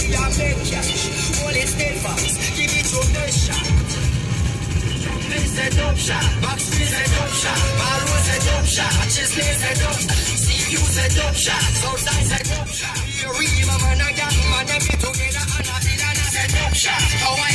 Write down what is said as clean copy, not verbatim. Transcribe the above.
we are make cash. Hold it steadfast, give it your best shot. This a dope shot, box is a dope shot, Barro's a dope shot, Chesley's a dope shot, CQ's a dope shot, Southside's a dope shot. Here we man, I got man, and me together, and I feel a dope shot.